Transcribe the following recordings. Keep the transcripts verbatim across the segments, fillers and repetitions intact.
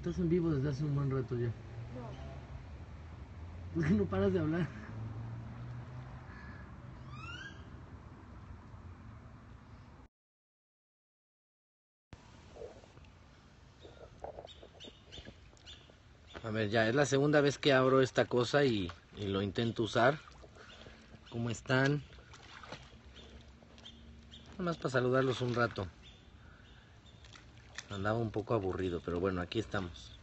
estás en vivo desde hace un buen rato ya. No. ¿Por qué no paras de hablar? A ver, ya es la segunda vez que abro esta cosa y, y lo intento usar. ¿Cómo están? Nada más para saludarlos un rato. Andaba un poco aburrido, pero bueno, aquí estamos.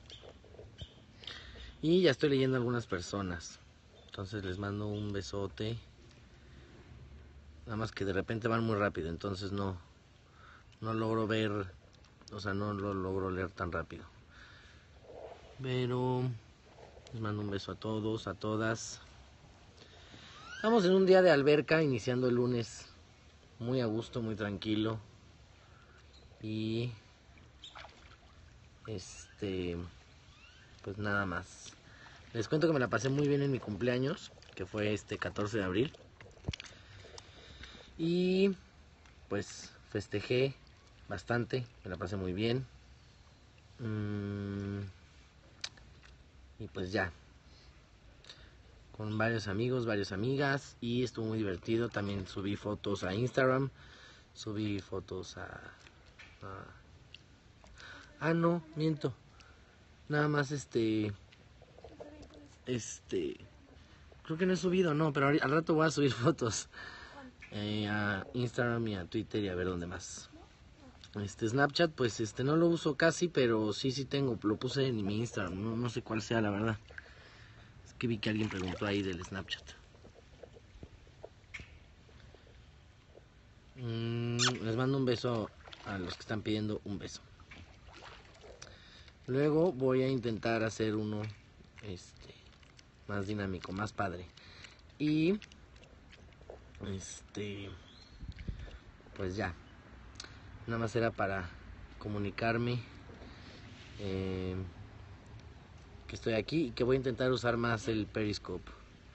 Y ya estoy leyendo a algunas personas. Entonces les mando un besote. Nada más que de repente van muy rápido, entonces no, no logro ver, o sea, no lo logro leer tan rápido. Pero les mando un beso a todos, a todas. Estamos en un día de alberca, iniciando el lunes muy a gusto, muy tranquilo. Y este, pues nada más. Les cuento que me la pasé muy bien en mi cumpleaños, que fue este catorce de abril. Y pues festejé bastante, me la pasé muy bien. Mm, y pues ya, con varios amigos, varias amigas, y estuvo muy divertido. También subí fotos a Instagram, subí fotos a... a ah, no, miento. Nada más este... Este... Creo que no he subido, no, pero al rato voy a subir fotos eh, a Instagram y a Twitter y a ver dónde más. Este Snapchat, pues este no lo uso casi, pero sí, sí tengo, lo puse en mi Instagram, no, no sé cuál sea la verdad. Es que vi que alguien preguntó ahí del Snapchat. Mm, les mando un beso a los que están pidiendo un beso. Luego voy a intentar hacer uno este más dinámico, más padre. Y este pues ya. Nada más era para comunicarme eh, que estoy aquí y que voy a intentar usar más el Periscope.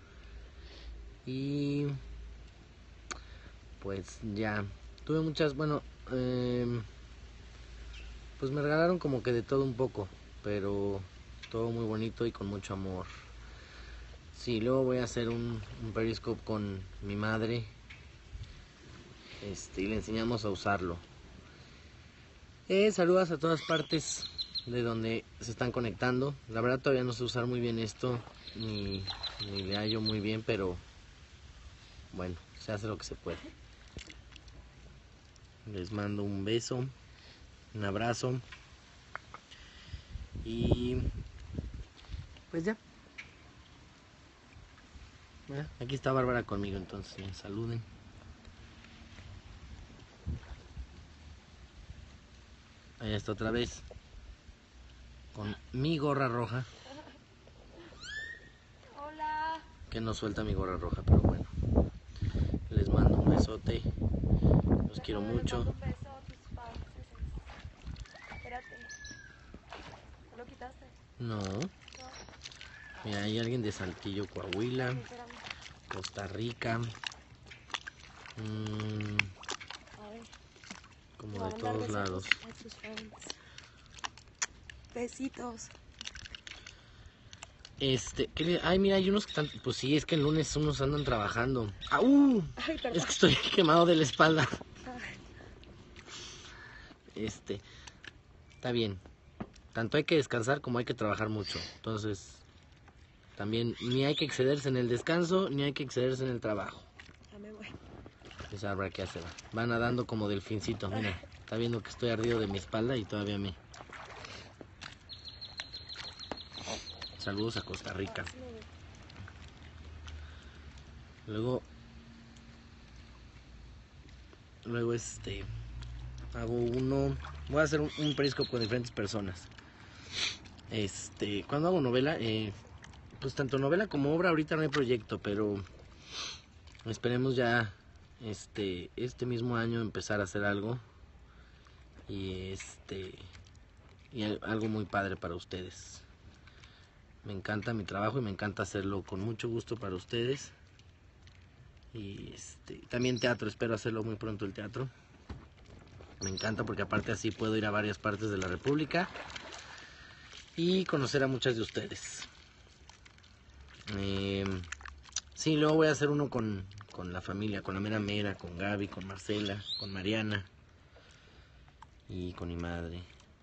Y pues ya. Tuve muchas, bueno, eh, pues me regalaron como que de todo un poco, pero todo muy bonito y con mucho amor. Sí, luego voy a hacer un, un Periscope con mi madre. Este, y le enseñamos a usarlo. Eh, saludos a todas partes de donde se están conectando. La verdad todavía no sé usar muy bien esto, ni, ni le hallo muy bien, pero bueno, se hace lo que se puede. Les mando un beso, un abrazo y pues ya. Eh, aquí está Bárbara conmigo, entonces me saluden. Allá está otra vez con mi gorra roja. Hola. Que no suelta mi gorra roja, pero bueno. Les mando un besote. Los quiero mucho. Les mando un beso a tus fans. Espérate. ¿Lo quitaste? No. No. Mira, hay alguien de Saltillo, Coahuila, Ay, espérame. Costa Rica. Mmm, A ver. como Le voy de a mandar todos besos lados. a tus fans. Besitos. Este, ¿qué le- ay, mira, hay unos que están, pues sí, es que el lunes unos andan trabajando. ¡Au! Ay, perdón. Es que estoy quemado de la espalda. Ay. Este, está bien. Tanto hay que descansar como hay que trabajar mucho. Entonces, también ni hay que excederse en el descanso, ni hay que excederse en el trabajo. Ya me voy. Esa habrá que hacer. Va nadando como delfincito, mira. Está viendo que estoy ardido de mi espalda y todavía me... Saludos a Costa Rica. Luego, luego este, hago uno, voy a hacer un, un periscope con diferentes personas. Este, cuando hago novela, eh, pues tanto novela como obra ahorita no hay proyecto, pero esperemos ya, este, este mismo año empezar a hacer algo y este, y algo muy padre para ustedes. Me encanta mi trabajo y me encanta hacerlo con mucho gusto para ustedes. Y este, también teatro, espero hacerlo muy pronto el teatro. Me encanta porque aparte así puedo ir a varias partes de la República. y conocer a muchas de ustedes. Eh, sí, luego voy a hacer uno con, con la familia, con la mera mera, con Gaby, con Marcela, con Mariana y con mi madre.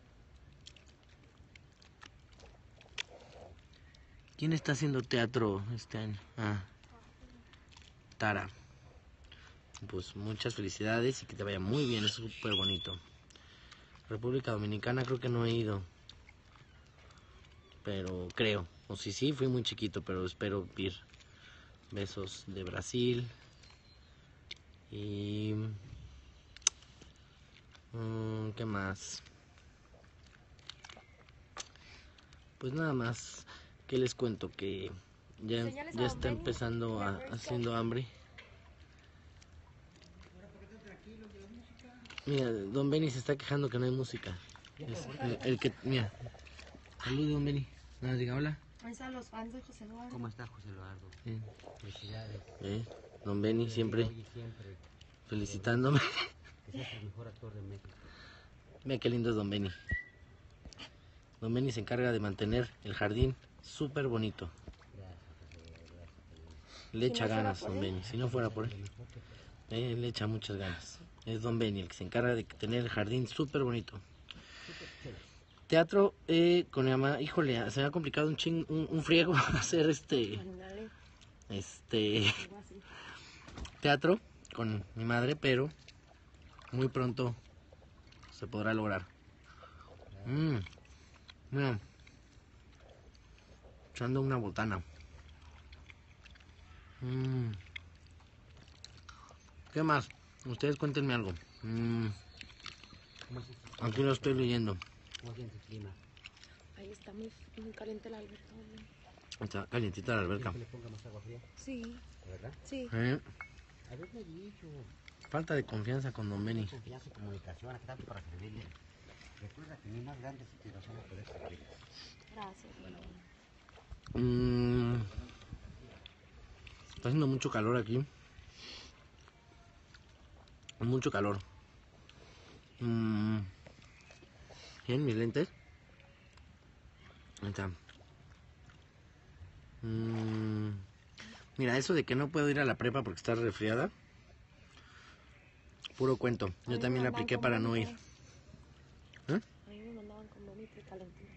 ¿Quién está haciendo teatro este año? Ah, Tara. Pues muchas felicidades y que te vaya muy bien, es súper bonito. República Dominicana creo que no he ido, pero creo, o si sí, fui muy chiquito, pero espero ir. Besos de Brasil. Y... Mm, ¿qué más? Pues nada más, que les cuento que ya, Señales a ya Don está Benny. empezando a, haciendo hambre. Mira, Don Benny se está quejando que no hay música. Es el, el que, mira. Salud, Don Benny. Nada, diga hola. Ahí están los fans de José Eduardo. ¿Cómo está José Eduardo? Bien. Felicidades. Eh, Don Benny siempre Oye, siempre. felicitándome. Que seas el mejor actor de México. Mira qué lindo es Don Benny. Don Benny se encarga de mantener el jardín súper bonito. Gracias, José. Gracias. Le Si echa no fuera ganas, por Don él. Benny. Si no fuera por él, eh, le echa muchas ganas. Es Don Benny el que se encarga de tener el jardín súper bonito. Teatro eh, con mi mamá, híjole, se me ha complicado un ching, un, un friego hacer este, Ándale, este algo así. teatro con mi madre, pero muy pronto se podrá lograr. Mmm, mira, echando una botana. Mmm. ¿Qué más? Ustedes cuéntenme algo. Mmm, ¿Cómo es este- aquí lo estoy leyendo. ¿Cómo sientes el clima? Ahí está muy, muy caliente la alberca. Está calientita la alberca. ¿Quieres que le ponga más agua fría? Sí, ¿De verdad? sí. Eh, Haberme dicho. falta de confianza con Don Benny. Confianza y comunicación. Aquí tanto para servirle. Recuerda que mi más grande inspiración es poder servir. Gracias, bueno. Mm, está haciendo mucho calor aquí. Mucho calor. Mm, ¿Tienen mis lentes? Ahí está. Mm, mira, eso de que no puedo ir a la prepa porque está resfriada. Puro cuento. A Yo mí también me la mandaban apliqué con para no ir. vómitos. ¿Eh? A mí me mandaban con vómito y calentura.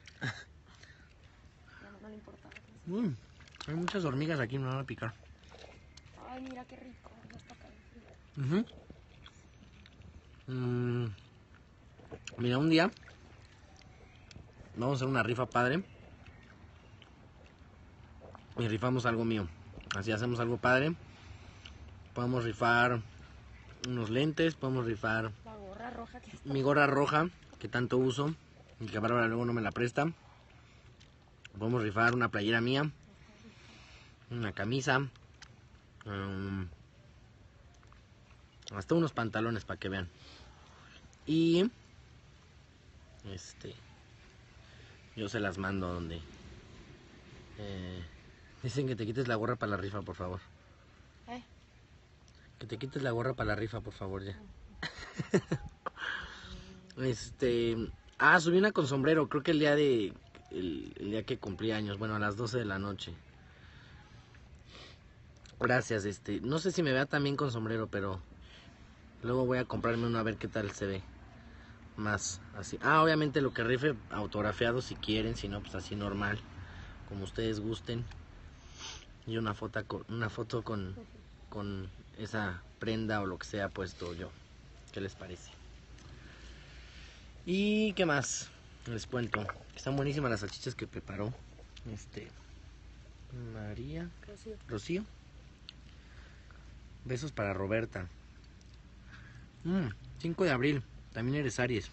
Ya no, no le importaba. Mm, hay muchas hormigas aquí, me van a picar. Ay, mira qué rico. Ya está caliente. Ujú. Mm, mira, un día vamos a hacer una rifa padre y rifamos algo mío. Así hacemos algo padre. Podemos rifar unos lentes, podemos rifar La gorra roja que está. mi gorra roja que tanto uso y que Bárbara luego no me la presta. Podemos rifar una playera mía, una camisa, um, hasta unos pantalones para que vean. Y este yo se las mando donde eh, dicen que te quites la gorra para la rifa, por favor. ¿Eh? Que te quites la gorra para la rifa, por favor, ya. este ah, subí una con sombrero, creo que el día de el, el día que cumplí años, bueno, a las doce de la noche. Gracias, este, no sé si me vea también con sombrero, pero luego voy a comprarme uno a ver qué tal se ve. Más así. Ah, obviamente lo que rife autografiado si quieren, si no, pues así normal, como ustedes gusten. Y una foto con, una foto con, con esa prenda o lo que sea puesto yo. ¿Qué les parece? ¿Y qué más? Les cuento. Están buenísimas las salchichas que preparó este María Rocío. Rocío. Besos para Roberta. Mm, cinco de abril. También eres Aries.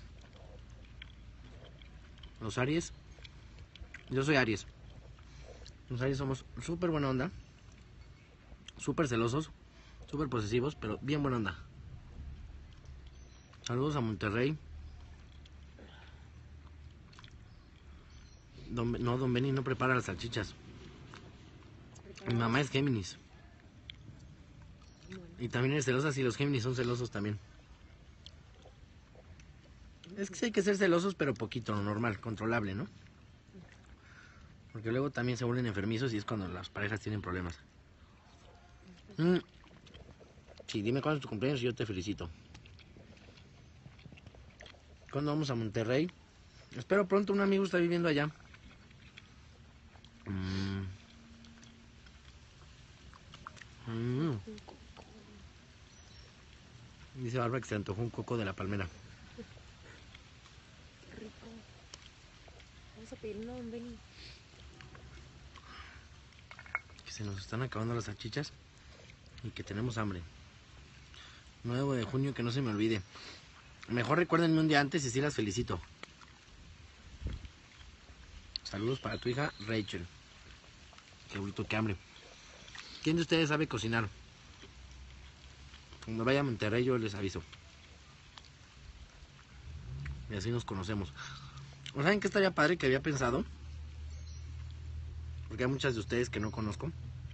Los Aries. Yo soy Aries. Los Aries somos súper buena onda. Súper celosos. Súper posesivos, pero bien buena onda. Saludos a Monterrey. Don, no, Don Benny no prepara las salchichas. Mi mamá es Géminis. Y también eres celosa, si los Géminis son celosos también. Es que sí hay que ser celosos, pero poquito, normal, controlable, ¿no? Porque luego también se vuelven enfermizos y es cuando las parejas tienen problemas. Mm. Sí, dime cuándo es tu cumpleaños y yo te felicito. ¿Cuándo vamos a Monterrey? Espero pronto, un amigo está viviendo allá. Mm. Mm. Dice Bárbara que se antojó un coco de la palmera. Rico. Vamos a pedir uno, don Benny. Que se nos están acabando las salchichas y que tenemos hambre. nueve de junio, que no se me olvide. Mejor recuérdenme un día antes y sí las felicito. Saludos para tu hija Rachel. Qué bruto, qué hambre. ¿Quién de ustedes sabe cocinar? Cuando vaya a Monterrey yo les aviso. Y así nos conocemos. ¿O saben qué estaría padre que había pensado? Porque hay muchas de ustedes que no conozco.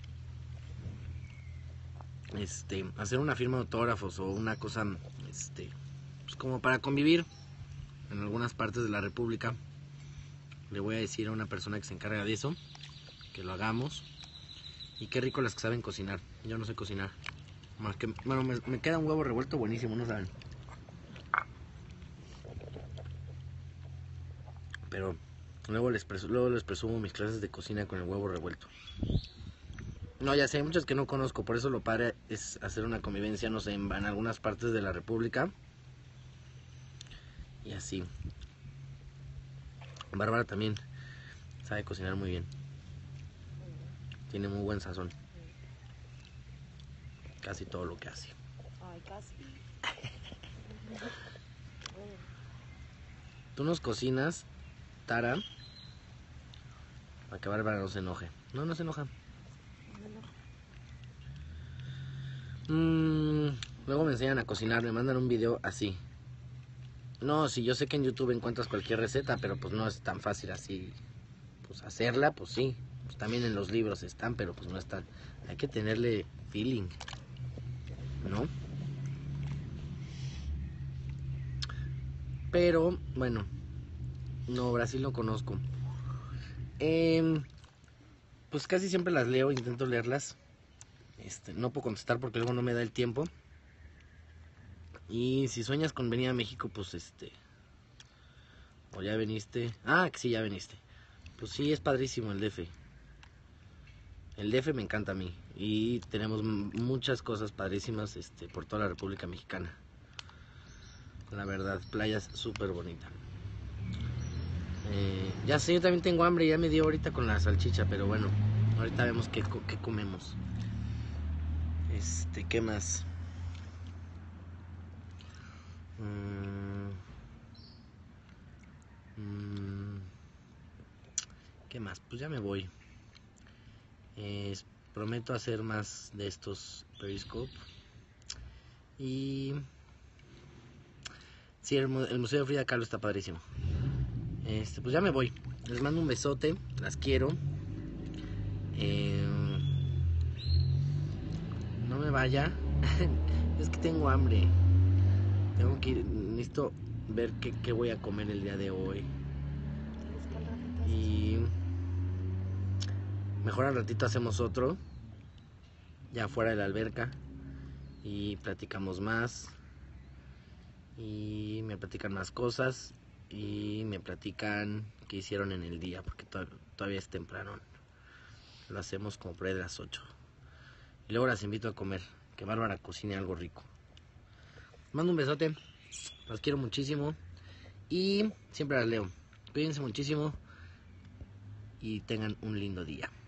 Este, hacer una firma de autógrafos o una cosa, este, pues como para convivir en algunas partes de la República. Le voy a decir a una persona que se encarga de eso que lo hagamos. Y qué rico las que saben cocinar. Yo no sé cocinar. Más que, bueno, me, me queda un huevo revuelto buenísimo, no saben. Pero luego les, presu, luego les presumo mis clases de cocina con el huevo revuelto. No, ya sé, hay muchas que no conozco, por eso lo padre es hacer una convivencia, no sé, en, en algunas partes de la República. Y así. Bárbara también sabe cocinar muy bien. Tiene muy buen sazón. Casi todo lo que hace. Ay, casi. Tú nos cocinas, Tara, para que Bárbara no se enoje. No, no se enoja. Mm, luego me enseñan a cocinar, me mandan un video así. No, sí, yo sé que en YouTube encuentras cualquier receta, pero pues no es tan fácil así. Pues hacerla, pues sí. Pues también en los libros están, pero pues no están. Hay que tenerle feeling, ¿no? Pero, bueno, no, Brasil no conozco. Eh, pues casi siempre las leo, intento leerlas. Este, no puedo contestar porque luego no me da el tiempo. Y si sueñas con venir a México, pues este... O ya veniste. Ah, que sí, ya veniste. Pues sí, es padrísimo el D F. El D F me encanta a mí. Y tenemos muchas cosas padrísimas este, por toda la República Mexicana. La verdad, playas súper bonitas. Eh, ya sé, yo también tengo hambre. Ya me dio ahorita con la salchicha, pero bueno. Ahorita vemos qué, qué comemos. Este, ¿qué más? Mm, mm, ¿Qué más? Pues ya me voy. Eh, prometo hacer más de estos Periscope. Y... sí, el, el Museo de Frida Kahlo está padrísimo. Este, pues ya me voy. Les mando un besote. Las quiero. Eh, no me vaya. Es que tengo hambre. Tengo que ir. Necesito ver qué, qué voy a comer el día de hoy. Y mejor al ratito hacemos otro. Ya fuera de la alberca. Y platicamos más. Y me platican más cosas. Y me platican qué hicieron en el día. Porque to todavía es temprano. Lo hacemos como por ahí de las ocho. Y luego las invito a comer. Que Bárbara cocine algo rico. Mando un besote. Las quiero muchísimo. Y siempre las leo. Cuídense muchísimo. Y tengan un lindo día.